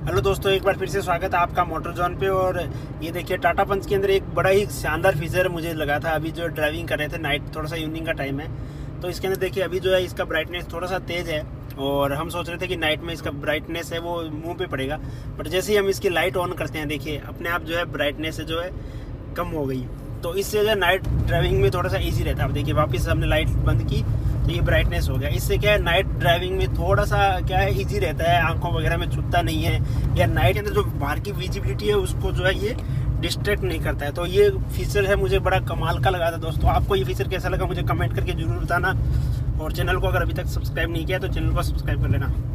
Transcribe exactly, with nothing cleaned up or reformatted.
Hello दोस्तों, एक बार फिर से स्वागत है आपका मोटर जोन पे। और ये देखिए टाटा पंच के अंदर एक बड़ा ही शानदार फीचर मुझे लगा था। अभी जो ड्राइविंग कर रहे थे, नाइट थोड़ा सा इवनिंग का टाइम है, तो इसके अंदर देखिए अभी जो है इसका ब्राइटनेस थोड़ा सा तेज़ है। और हम सोच रहे थे कि नाइट में इसका ब्राइटनेस है वो मुंह पे पड़ेगा, बट जैसे ही हम इसकी लाइट ऑन करते हैं देखिए अपने आप जो है ब्राइटनेस जो है कम हो गई। तो इससे जो है नाइट ड्राइविंग में थोड़ा सा ईजी रहता है। अब देखिए वापस हमने लाइट बंद की तो ये ब्राइटनेस हो गया। इससे क्या है, नाइट ड्राइविंग में थोड़ा सा क्या है इजी रहता है, आंखों वगैरह में चुभता नहीं है, या नाइट के अंदर जो बाहर की विजिबिलिटी है उसको जो है ये डिस्ट्रैक्ट नहीं करता है। तो ये फीचर है मुझे बड़ा कमाल का लगा था दोस्तों। आपको ये फीचर कैसा लगा मुझे कमेंट करके जरूर बताना। और चैनल को अगर अभी तक सब्सक्राइब नहीं किया तो चैनल को सब्सक्राइब कर लेना।